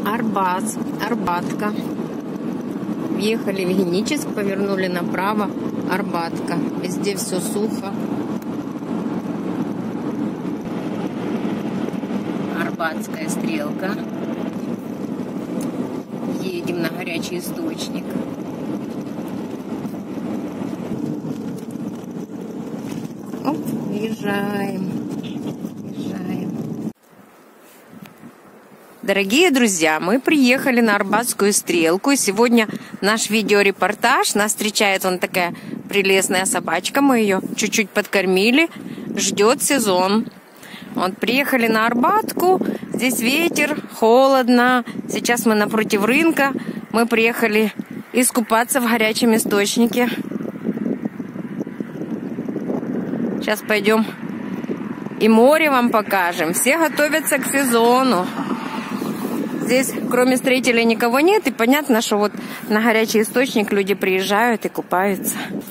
Арбатка. Въехали в Геническ, повернули направо. Арбатка. Везде все сухо. Арбатская стрелка. Едем на горячий источник. Оп, въезжаем. Дорогие друзья, мы приехали на Арбатскую стрелку. И сегодня наш видеорепортаж. Нас встречает вон такая прелестная собачка. Мы ее чуть-чуть подкормили. Ждет сезон. Вот, приехали на Арбатку. Здесь ветер, холодно. Сейчас мы напротив рынка. Мы приехали искупаться в горячем источнике. Сейчас пойдем и море вам покажем. Все готовятся к сезону. Здесь, кроме строителей, никого нет. И понятно, что вот на горячий источник люди приезжают и купаются.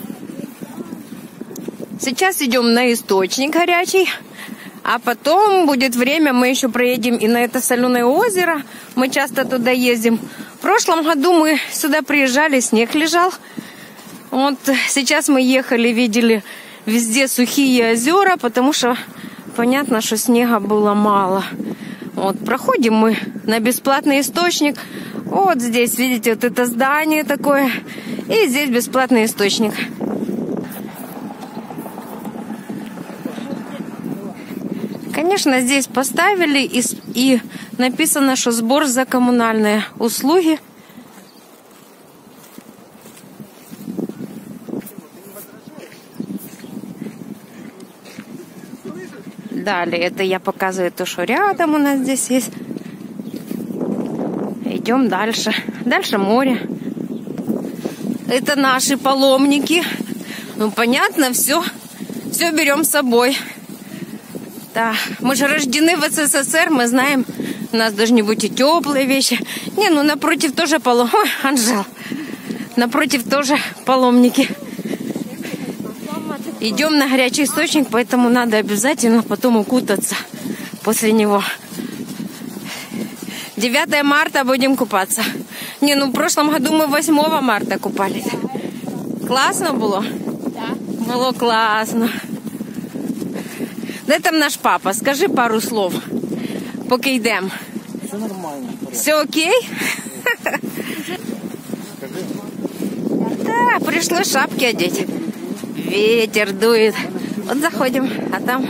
Сейчас идем на источник горячий. А потом будет время, мы еще проедем и на это соленое озеро. Мы часто туда ездим. В прошлом году мы сюда приезжали, снег лежал. Вот сейчас мы ехали, видели везде сухие озера, потому что понятно, что снега было мало. Вот, проходим мы на бесплатный источник. Вот здесь, видите, вот это здание такое. И здесь бесплатный источник. Конечно, здесь поставили и написано, что сбор за коммунальные услуги. Далее, это я показываю то, что рядом у нас здесь есть. Идем дальше. Дальше море. Это наши паломники. Ну, понятно, все берем с собой. Да, мы же рождены в СССР, мы знаем, у нас должны быть и теплые вещи. Не, ну напротив тоже паломники. Ой, Анжел. Напротив тоже паломники. Идем на горячий источник, поэтому надо обязательно потом укутаться после него. 9 марта будем купаться. Не, ну в прошлом году мы 8 марта купались. Классно было? Да. Было классно. Де там наш папа? Скажи пару слов, поки йдемо. Все нормально. Все окей? Да, пришлось шапки одеть. Ветер дует. Вот заходим, а там...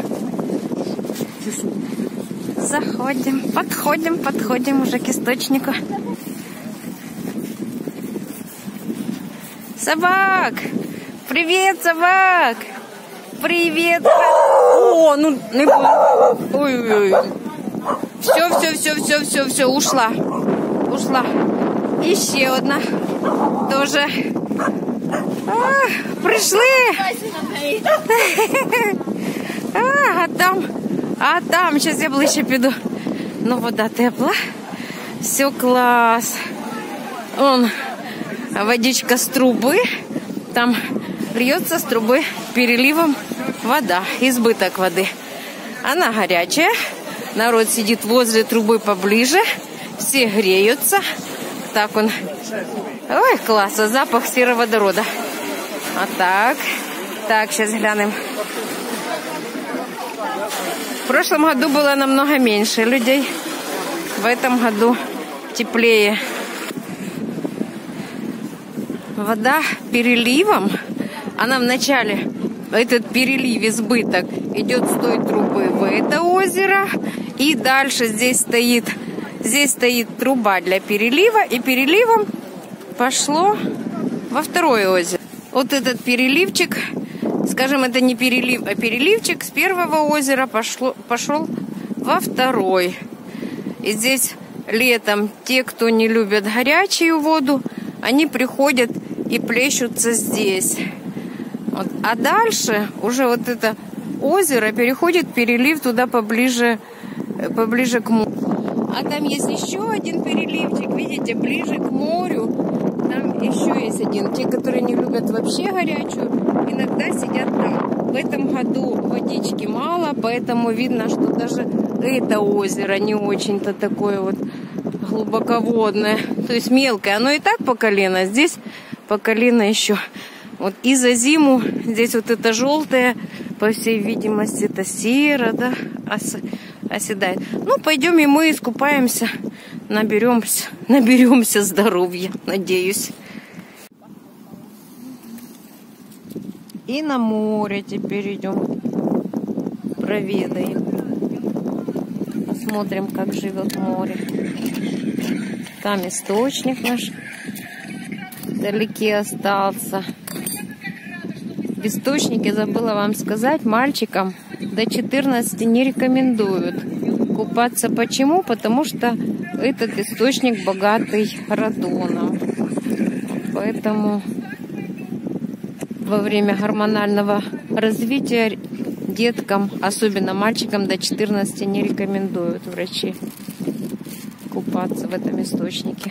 Заходим, подходим уже к источнику. Собак! Привет, собак! Привет! О, ну не было. Ой-ой-ой. Все, ушла. Еще одна. Тоже. Пришли. А там, сейчас я ближче піду. Ну, вода тепла. Все класс. Вон водичка с трубы. Там льется с трубы переливом вода, избыток воды. Она горячая. Народ сидит возле трубы поближе. Все греются. Так он. Ой, класс, запах сероводорода. А так. Так, сейчас глянем. В прошлом году было намного меньше людей. В этом году теплее. Вода переливом. Она вначале, этот перелив, избыток, идет с той трубы в это озеро. И дальше здесь стоит труба для перелива. И переливом пошло во второе озеро. Вот этот переливчик, скажем, это не перелив, а переливчик с первого озера пошел во второй. И здесь летом те, кто не любят горячую воду, они приходят и плещутся здесь. Вот. А дальше уже вот это озеро переходит перелив туда поближе к морю. А там есть еще один переливчик, видите, ближе к морю. Там еще есть один. Те, которые не любят вообще горячую, иногда сидят там. В этом году водички мало, поэтому видно, что даже это озеро не очень-то такое вот глубоководное, то есть мелкое. Оно и так по колено, здесь по колено еще. Вот и за зиму здесь вот это желтое, по всей видимости, это сера, да, оседает. Ну, пойдем и мы искупаемся, наберемся здоровья, надеюсь. И на море теперь идем, проведаем. Посмотрим, как живет море. Там источник наш вдалеке остался. В источнике, забыла вам сказать, мальчикам до 14 не рекомендуют купаться. Почему? Потому что этот источник богатый радоном. Поэтому во время гормонального развития деткам, особенно мальчикам до 14, не рекомендуют врачи купаться в этом источнике.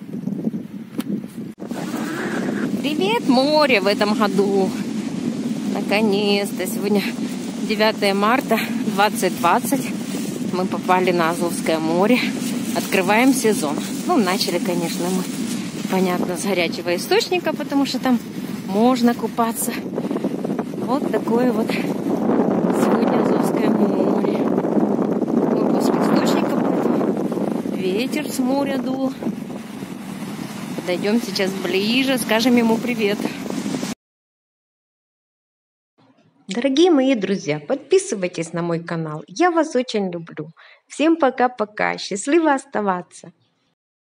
Привет, море в этом году! Наконец-то! Сегодня 9 марта 2020. Мы попали на Азовское море. Открываем сезон. Ну, начали, конечно, мы, понятно, с горячего источника, потому что там можно купаться. Вот такое вот сегодня Азовское море. Мы после источника, ветер с моря дул. Подойдем сейчас ближе, скажем ему привет. Дорогие мои друзья, подписывайтесь на мой канал. Я вас очень люблю. Всем пока-пока. Счастливо оставаться.